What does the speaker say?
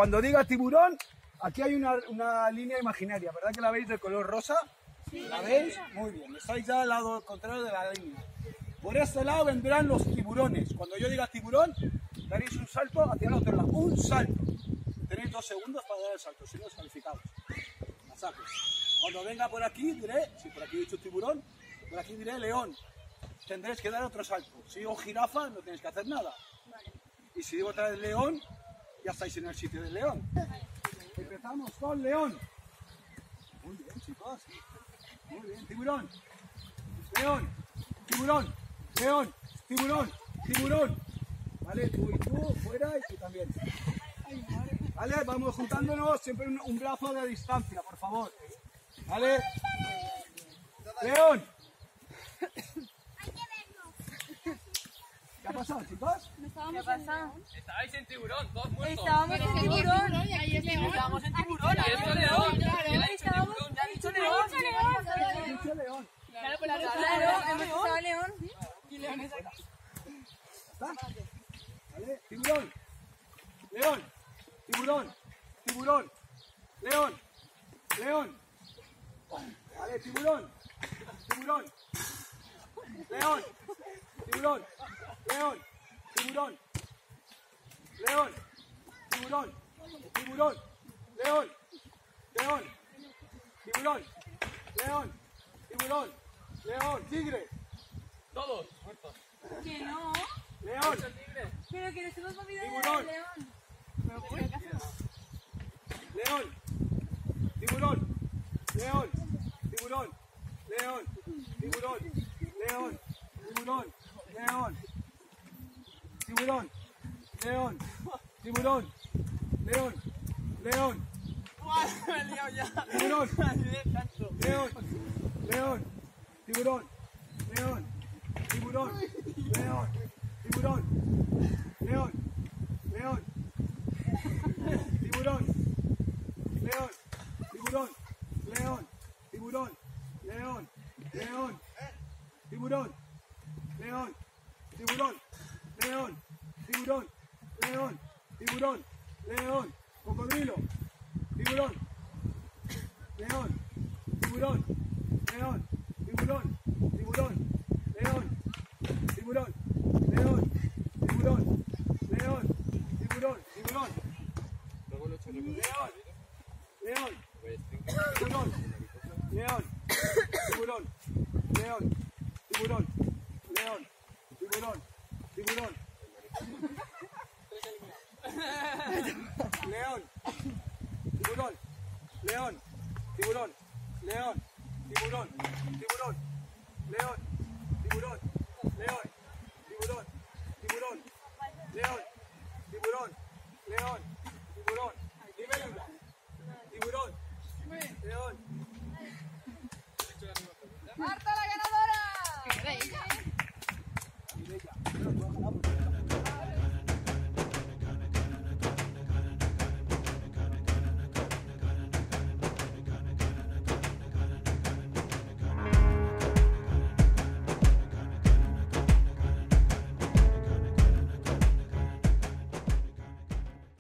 cuando diga tiburón, aquí hay una línea imaginaria, ¿verdad que la veis de color rosa? Sí. ¿La veis? Muy bien, estáis ya al lado contrario de la línea. Por este lado vendrán los tiburones. Cuando yo diga tiburón, daréis un salto hacia el otro lado, un salto. Tenéis 2 segundos para dar el salto, si no descalificados. Masaje. Cuando venga por aquí diré, si por aquí he dicho tiburón, por aquí diré león. Tendréis que dar otro salto. Si digo jirafa, no tenéis que hacer nada. Y si digo otra vez león, ya estáis en el sitio del león. Empezamos con león. Muy bien, chicos. Muy bien, tiburón. León, tiburón, león, tiburón, tiburón. Vale, tú y tú, fuera y tú también. Vale, vamos juntándonos siempre un brazo de distancia, por favor. Vale. León. ¿Qué ha pasado, chicos? ¿Qué pasa? Estabais en tiburón, todos muertos. Estábamos en tiburón. Estábamos en tiburón. Y esto león. ¿Quién ha dicho tiburón? ¿Ya ha dicho león? ¿Qué ha dicho león? Claro, hemos estado león. Y león es aquí. ¿Está? Vale, tiburón. León. Tiburón. Tiburón. León. León. Vale, tiburón. Tiburón. León. Tiburón. León. Tiburón. León. Tiburón. Tiburón. León. León. Tiburón. León. Tiburón. León. Tigre. Todos muertos. Que no. León. Pero que nos hemos movido Tiburón. de león. León. Tiburón. León. Tiburón. León. Tiburón. León. Tiburón. León. Tiburón. León. Tiburón. León. León. Me he liado ya. Tiburón. León. León. Tiburón. León. Tiburón. León. Tiburón. León. León. Tiburón. León. Tiburón. León. Tiburón. León. León. Tiburón. León. Tiburón. León. Tiburón. León. Tiburón. León. Cocodrilo. Tiburón. León. Tiburón. León. Tiburón. Tiburón. León. Tiburón. León. Tiburón. León. Tiburón. Tiburón. León. León. Tiburón. León. Tiburón. León. Tiburón. León. Tiburón. Tiburón. León. Tiburón. León. Tiburón. León. Tiburón. Tiburón. León. Tiburón. León. Tiburón. Tiburón. León. Tiburón. León. Tiburón.